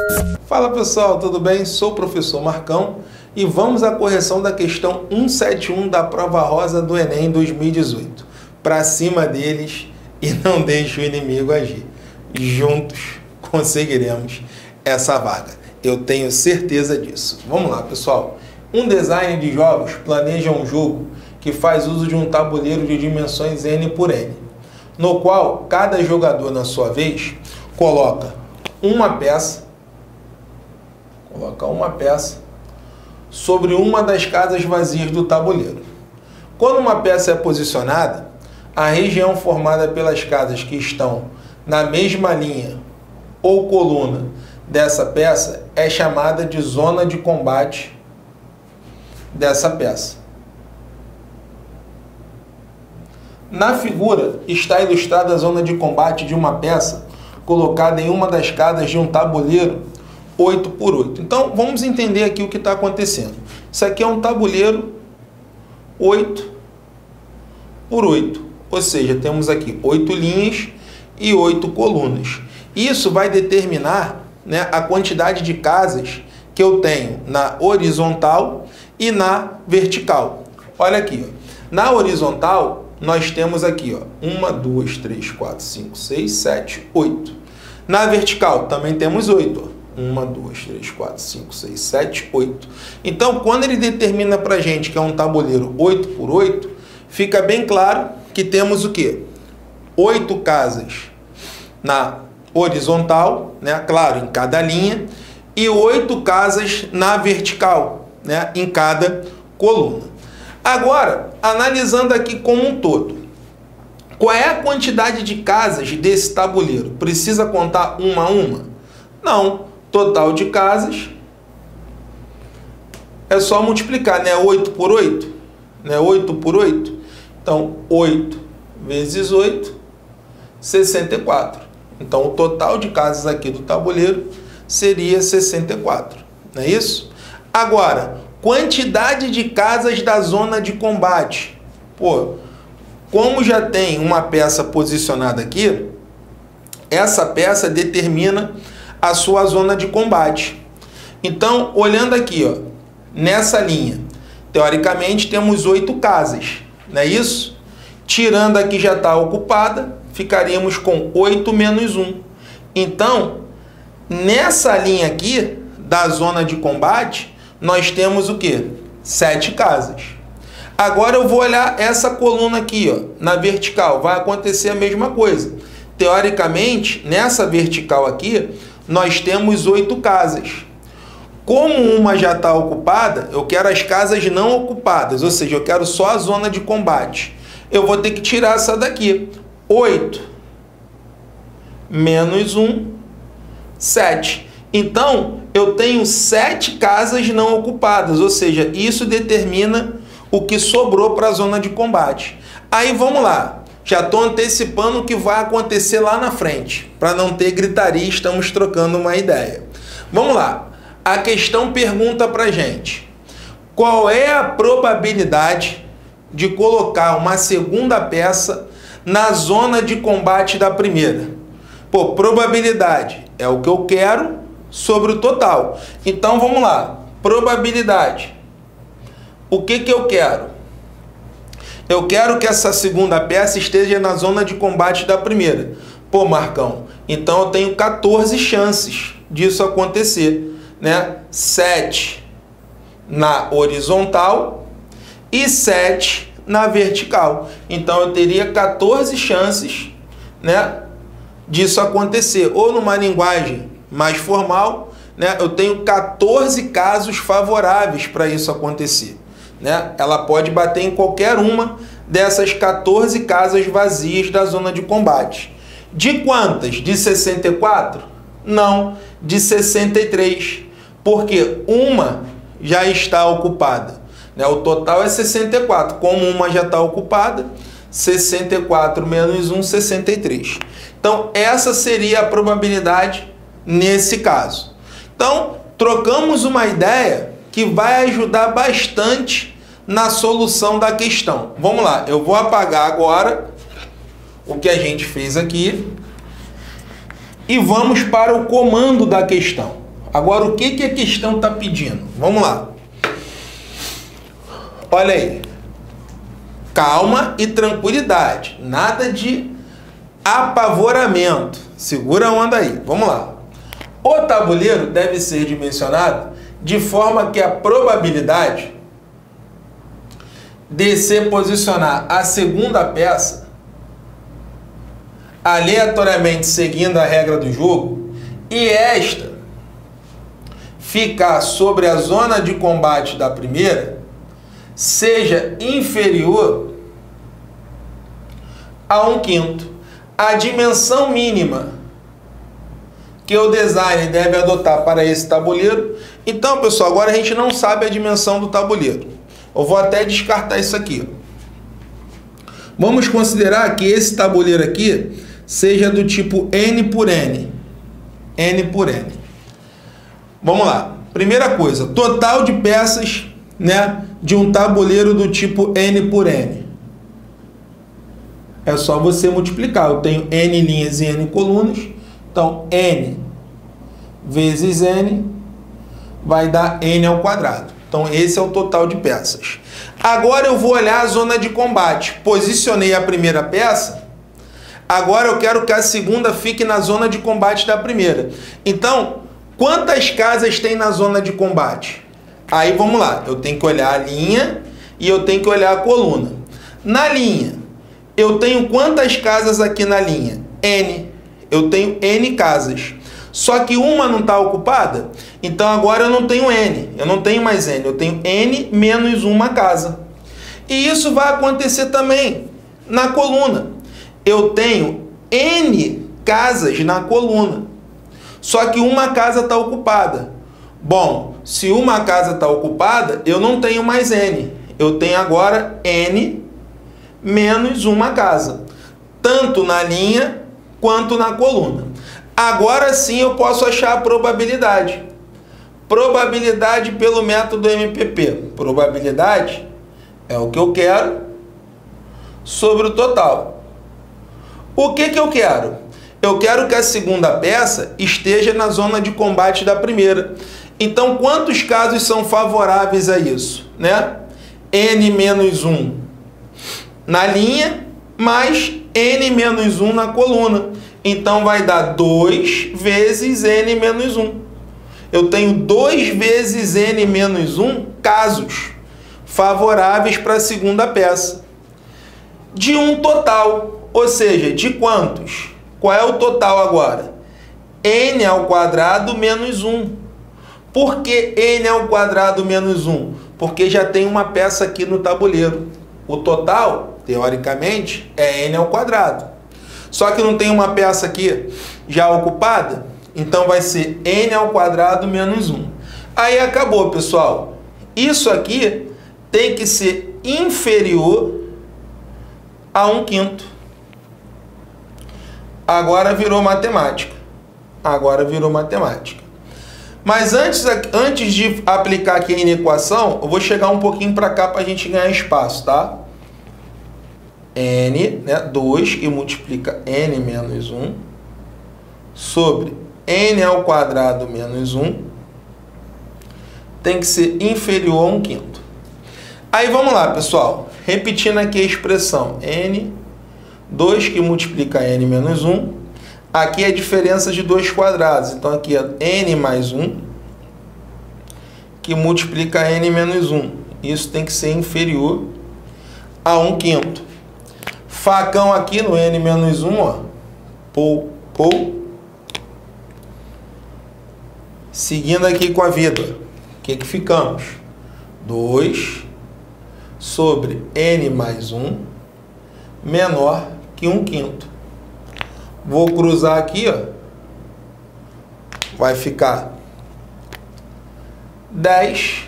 Fala pessoal, tudo bem? Sou o professor Marcão e vamos à correção da questão 171 da prova rosa do Enem 2018. Para cima deles e não deixe o inimigo agir. Juntos conseguiremos essa vaga. Eu tenho certeza disso. Vamos lá, pessoal. Um designer de jogos planeja um jogo que faz uso de um tabuleiro de dimensões N por N, no qual cada jogador, na sua vez, coloca uma peça sobre uma das casas vazias do tabuleiro. Quando uma peça é posicionada, a região formada pelas casas que estão na mesma linha ou coluna dessa peça é chamada de zona de combate dessa peça. Na figura está ilustrada a zona de combate de uma peça colocada em uma das casas de um tabuleiro 8 por 8. Então, vamos entender aqui o que está acontecendo. Isso aqui é um tabuleiro 8 por 8. Ou seja, temos aqui 8 linhas e 8 colunas. Isso vai determinar, né, a quantidade de casas que eu tenho na horizontal e na vertical. Olha aqui, ó. Na horizontal, nós temos aqui, ó, 1, 2, 3, 4, 5, 6, 7, 8. Na vertical, também temos 8. Ó. 1, 2, 3, 4, 5, 6, 7, 8. Então, quando ele determina para a gente que é um tabuleiro 8 por 8, fica bem claro que temos o quê? 8 casas na horizontal, né? Claro, em cada linha, e 8 casas na vertical, né? Em cada coluna. Agora, analisando aqui como um todo, qual é a quantidade de casas desse tabuleiro? Precisa contar uma a uma? Não. Total de casas é só multiplicar, né? 8 por 8, né? 8 por 8. Então, 8 vezes 8, 64. Então, o total de casas aqui do tabuleiro seria 64, não é isso? Agora, quantidade de casas da zona de combate. Pô, como já tem uma peça posicionada aqui, essa peça determina a sua zona de combate. Então, olhando aqui, ó, nessa linha, teoricamente temos 8 casas, não é isso? Tirando aqui já está ocupada, ficaríamos com 8 menos 1. Então, nessa linha aqui da zona de combate, nós temos o quê? 7 casas. Agora eu vou olhar essa coluna aqui, ó, na vertical. Vai acontecer a mesma coisa. Teoricamente, nessa vertical aqui, nós temos 8 casas. Como uma já está ocupada, eu quero as casas não ocupadas, ou seja, eu quero só a zona de combate. Eu vou ter que tirar essa daqui. 8 menos 1, 7. Então, eu tenho 7 casas não ocupadas, ou seja, isso determina o que sobrou para a zona de combate. Aí vamos lá, já estou antecipando o que vai acontecer lá na frente, para não ter gritaria, estamos trocando uma ideia. Vamos lá, a questão pergunta para a gente, qual é a probabilidade de colocar uma segunda peça na zona de combate da primeira? Pô, probabilidade é o que eu quero sobre o total. Então, vamos lá. Probabilidade. O que eu quero? Eu quero que essa segunda peça esteja na zona de combate da primeira. Pô, Marcão, então eu tenho 14 chances disso acontecer, né? 7 na horizontal e 7 na vertical. Então, eu teria 14 chances, né, disso acontecer. Ou numa linguagem mais formal, né, eu tenho 14 casos favoráveis para isso acontecer, né? Ela pode bater em qualquer uma dessas 14 casas vazias da zona de combate. De quantas? De 64? Não, de 63, porque uma já está ocupada, né? O total é 64, como uma já está ocupada, 64 menos 1, 63. Então, essa seria a probabilidade nesse caso. Então, trocamos uma ideia que vai ajudar bastante na solução da questão. Vamos lá, eu vou apagar agora o que a gente fez aqui e vamos para o comando da questão. Agora, o que a questão está pedindo? Vamos lá. Olha aí. Calma e tranquilidade. Nada de apavoramento. Segura a onda aí. Vamos lá. O tabuleiro deve ser dimensionado de forma que a probabilidade de se posicionar a segunda peça aleatoriamente seguindo a regra do jogo e esta ficar sobre a zona de combate da primeira seja inferior a 1/5. A dimensão mínima que o designer deve adotar para esse tabuleiro. Então, pessoal, agora a gente não sabe a dimensão do tabuleiro. Eu vou até descartar isso aqui. Vamos considerar que esse tabuleiro aqui seja do tipo N por N. N por N. Vamos lá. Primeira coisa, total de peças, né, de um tabuleiro do tipo N por N. É só você multiplicar. Eu tenho N linhas e N colunas. Então, N vezes N vai dar N ao quadrado. Então, esse é o total de peças. Agora eu vou olhar a zona de combate. Posicionei a primeira peça. Agora eu quero que a segunda fique na zona de combate da primeira. Então, quantas casas tem na zona de combate? Aí vamos lá. Eu tenho que olhar a linha e eu tenho que olhar a coluna. Na linha, eu tenho quantas casas aqui na linha? N. Eu tenho N casas. Só que uma não está ocupada, então agora eu não tenho N, eu não tenho mais N, eu tenho N menos uma casa. E isso vai acontecer também na coluna. Eu tenho N casas na coluna, só que uma casa está ocupada. Bom, se uma casa está ocupada, eu não tenho mais N, eu tenho agora N menos uma casa, tanto na linha quanto na coluna. Agora sim eu posso achar a probabilidade. Probabilidade pelo método MPP. Probabilidade é o que eu quero sobre o total. O que eu quero? Eu quero que a segunda peça esteja na zona de combate da primeira. Então, quantos casos são favoráveis a isso, né? N menos 1 na linha, mais N menos 1 na coluna. Então, vai dar 2 vezes N menos 1. Eu tenho 2 vezes N menos 1 casos favoráveis para a segunda peça. De um total, ou seja, de quantos? Qual é o total agora? N ao quadrado menos 1. Por que N ao quadrado menos 1? Porque já tem uma peça aqui no tabuleiro. O total, teoricamente, é N ao quadrado. Só que não tem uma peça aqui já ocupada, então vai ser N ao quadrado menos 1. Aí acabou, pessoal. Isso aqui tem que ser inferior a 1/5. Agora virou matemática. Agora virou matemática. Mas antes de aplicar aqui na equação, eu vou chegar um pouquinho para cá para a gente ganhar espaço, tá? N, né, 2, que multiplica N menos 1, sobre N ao quadrado menos 1, tem que ser inferior a 1/5. Aí vamos lá, pessoal. Repetindo aqui a expressão. N, 2 que multiplica N menos 1. Aqui é a diferença de dois quadrados. Então, aqui é N mais 1, que multiplica N menos 1. Isso tem que ser inferior a 1/5. Facão aqui no N menos 1, ó. Pou. Seguindo aqui com a vida. O que ficamos? 2 sobre N mais 1 menor que 1/5. Vou cruzar aqui, ó. Vai ficar 10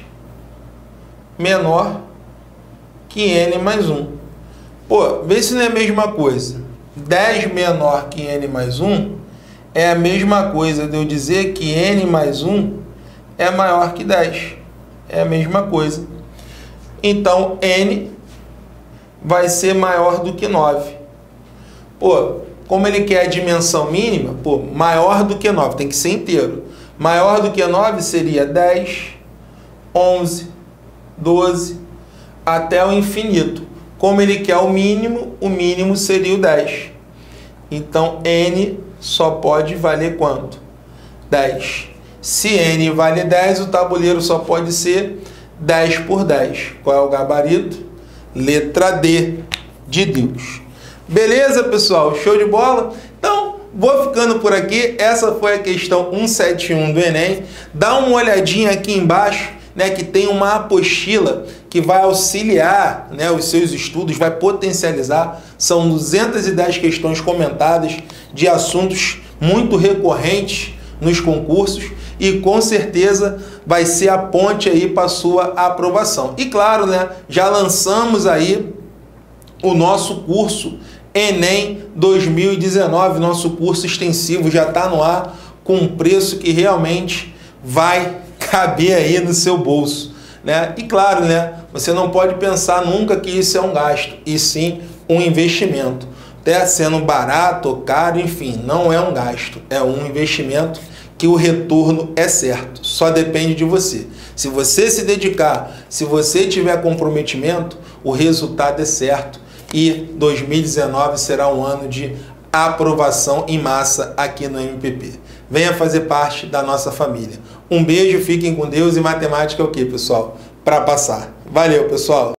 menor que N mais 1. Pô, vê se não é a mesma coisa. 10 menor que N mais 1 é a mesma coisa de eu dizer que N mais 1 é maior que 10. É a mesma coisa. Então, N vai ser maior do que 9. Pô, como ele quer a dimensão mínima, pô, maior do que 9, tem que ser inteiro. Maior do que 9 seria 10, 11, 12, até o infinito. Como ele quer o mínimo seria o 10. Então, n só pode valer quanto? 10. Se n vale 10, o tabuleiro só pode ser 10 por 10. Qual é o gabarito? Letra D, de Deus. Beleza, pessoal? Show de bola? Então, vou ficando por aqui. Essa foi a questão 171 do Enem. Dá uma olhadinha aqui embaixo, né, que tem uma apostila que vai auxiliar, né, os seus estudos, vai potencializar. São 210 questões comentadas de assuntos muito recorrentes nos concursos e com certeza vai ser a ponte aí para a sua aprovação. E claro, né, já lançamos aí o nosso curso Enem 2019, nosso curso extensivo já está no ar com um preço que realmente vai caber aí no seu bolso, né? E claro, né, você não pode pensar nunca que isso é um gasto, e sim um investimento. Até sendo barato ou caro, enfim, não é um gasto, é um investimento que o retorno é certo, só depende de você. Se você se dedicar, se você tiver comprometimento, o resultado é certo e 2019 será um ano de aprovação em massa aqui no MPP. Venha fazer parte da nossa família. Um beijo, fiquem com Deus e matemática é o quê, pessoal? Para passar. Valeu, pessoal!